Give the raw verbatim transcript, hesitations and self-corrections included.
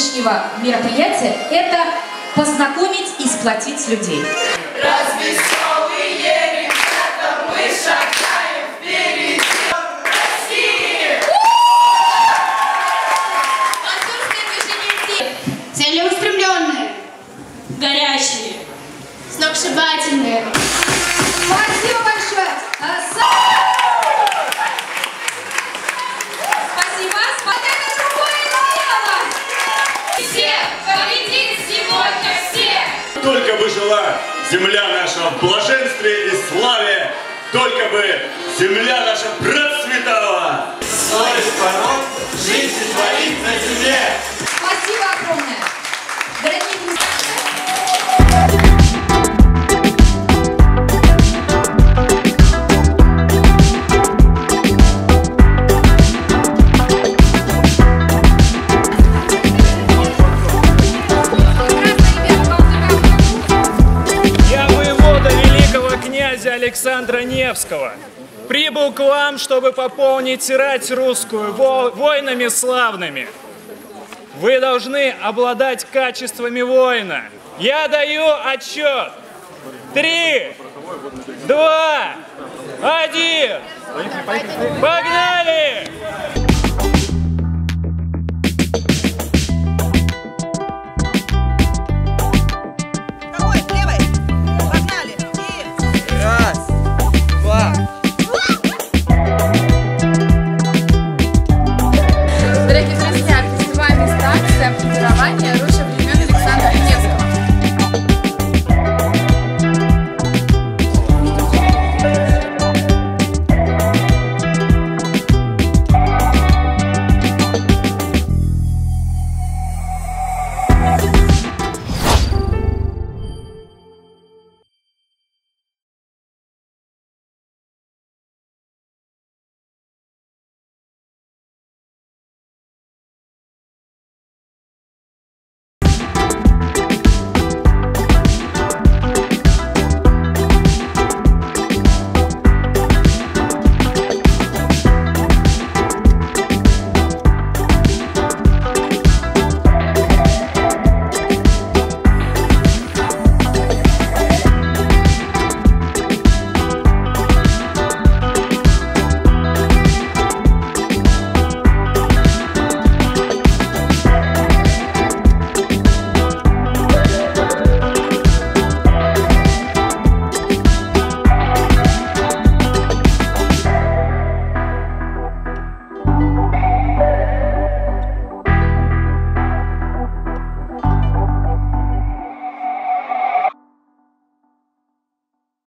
сегодняшнего мероприятия – это познакомить и сплотить людей. Развеселые ребята, мы шагаем впереди России! Воздушное движение всех. Целеустремленные, горячие, сногсшибательные. Спасибо большое! Спасибо! Вот это другое дело! Все победит сегодня все! Только бы жила земля наша в блаженстве и славе, только бы земля наша процветала! Совесть порог, жизнь творит на земле! Спасибо огромное! Дорогие друзья! Александра Невского прибыл к вам, чтобы пополнить рать русскую во воинами славными. Вы должны обладать качествами воина. Я даю отчет. Три, два, один. Погнали!